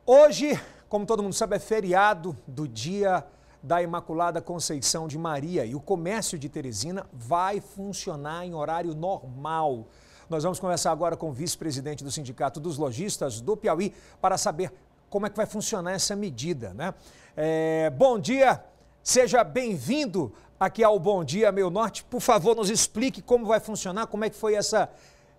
Hoje, como todo mundo sabe, é feriado do Dia da Imaculada Conceição de Maria e o comércio de Teresina vai funcionar em horário normal. Nós vamos conversar agora com o vice-presidente do Sindicato dos Lojistas do Piauí para saber como é que vai funcionar essa medida, né? Bom dia, seja bem-vindo aqui ao Bom Dia Meio Norte. Por favor, nos explique como vai funcionar, como é que foi essa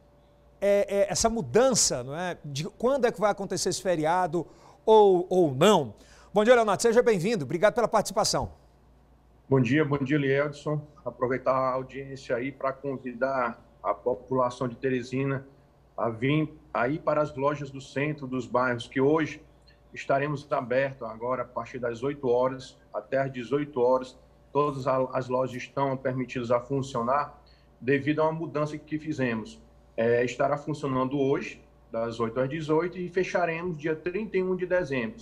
mudança, não é? De quando é que vai acontecer esse feriado ou não. Bom dia, Leonardo, seja bem-vindo, obrigado pela participação. Bom dia, Lielson. Aproveitar a audiência aí para convidar a população de Teresina a vir aí para as lojas do centro, dos bairros, que hoje estaremos abertos agora a partir das 8 horas até às 18 horas. Todas as lojas estão permitidas a funcionar devido a uma mudança que fizemos. Estará funcionando hoje, das 8 às 18, e fecharemos dia 31 de dezembro.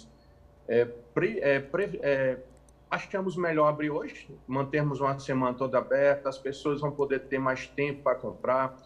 Achamos melhor abrir hoje, mantermos uma semana toda aberta, as pessoas vão poder ter mais tempo para comprar,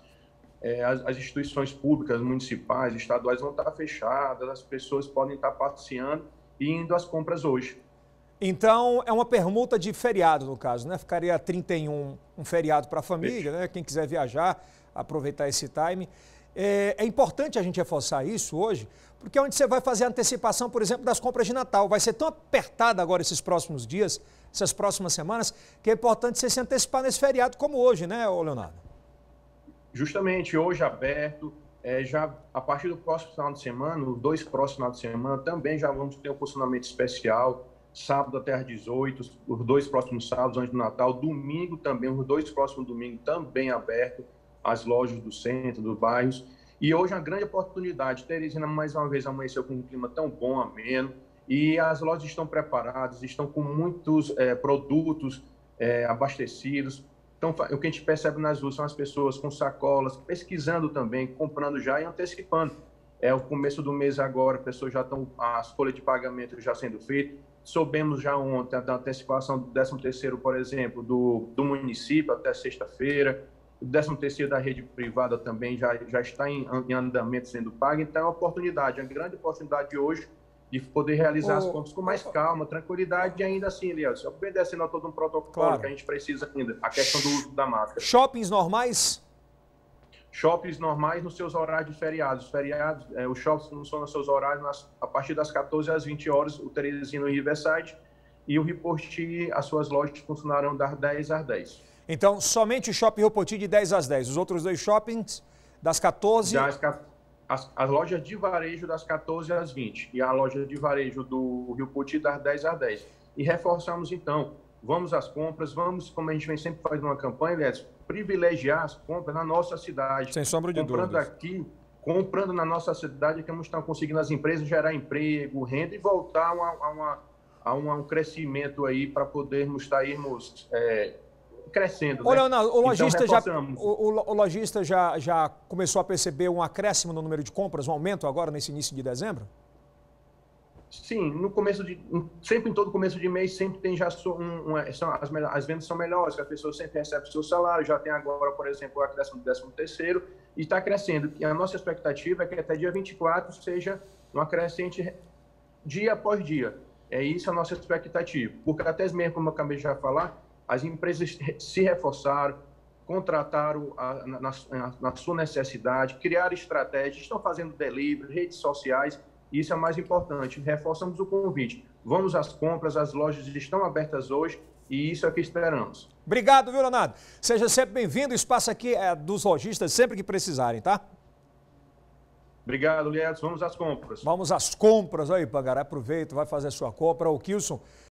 as instituições públicas, municipais, estaduais vão estar fechadas, as pessoas podem estar passeando e indo às compras hoje. Então, é uma permuta de feriado, no caso, né? Ficaria 31 um feriado para a família, né? Quem quiser viajar, aproveitar esse time. É importante a gente reforçar isso hoje, porque é onde você vai fazer a antecipação, por exemplo, das compras de Natal. Vai ser tão apertada agora esses próximos dias, essas próximas semanas, que é importante você se antecipar nesse feriado como hoje, né, Leonardo? Justamente, hoje aberto, já a partir do próximo final de semana, os 2 próximos finais de semana, também já vamos ter um funcionamento especial, sábado até às 18, os 2 próximos sábados antes do Natal, domingo também, os 2 próximos domingos também aberto, as lojas do centro, dos bairros. E hoje é uma grande oportunidade. Teresina, mais uma vez, amanheceu com um clima tão bom, ameno, e as lojas estão preparadas, estão com muitos produtos abastecidos. Então, o que a gente percebe nas ruas são as pessoas com sacolas, pesquisando também, comprando já e antecipando. É o começo do mês agora, as pessoas já estão, as folhas de pagamento já sendo feitas. Soubemos já ontem da antecipação do 13º, por exemplo, do município até sexta-feira. O 13º da rede privada também já está em andamento sendo pago. Então, é uma oportunidade, uma grande oportunidade hoje de poder realizar as compras com mais calma, tranquilidade e ainda assim, Elias, obedecendo a todo um protocolo, claro, que a gente precisa ainda, a questão do uso da máscara. Shoppings normais? Shoppings normais nos seus horários de feriados. Feriados, os shoppings funcionam nos seus horários a partir das 14 às 20 horas, o Teresina e o Riverside, e o Riposti, as suas lojas funcionarão das 10 às 10. Então, somente o Shopping Rio Poti de 10 às 10. Os outros 2 shoppings das 14... As lojas de varejo das 14 às 20 e a loja de varejo do Rio Poti das 10 às 10. E reforçamos, então, vamos às compras, vamos, como a gente vem sempre fazendo uma campanha, Elias, privilegiar as compras na nossa cidade. Sem sombra de dúvidas. Comprando na nossa cidade, que estão conseguindo as empresas gerar emprego, renda e voltar a um crescimento aí para podermos estarmos crescendo. Ô, Leonardo, o lojista, então, o lojista já começou a perceber um acréscimo no número de compras, um aumento agora nesse início de dezembro? Sim, sempre em todo começo de mês, sempre tem já as vendas são melhores, que a pessoa sempre recebe o seu salário, já tem agora, por exemplo, o acréscimo do 13º e está crescendo. E a nossa expectativa é que até dia 24 seja uma crescente dia após dia. É isso a nossa expectativa, porque até mesmo, como eu acabei de já falar, as empresas se reforçaram, contrataram na sua necessidade, criaram estratégias, estão fazendo delivery, redes sociais, e isso é mais importante. Reforçamos o convite. Vamos às compras, as lojas estão abertas hoje e isso é o que esperamos. Obrigado, viu, Leonardo? Seja sempre bem-vindo, o espaço aqui é dos lojistas sempre que precisarem, tá? Obrigado, Lielson. Vamos às compras. Vamos às compras aí, Pangaré. Aproveita, vai fazer a sua compra. O Kilson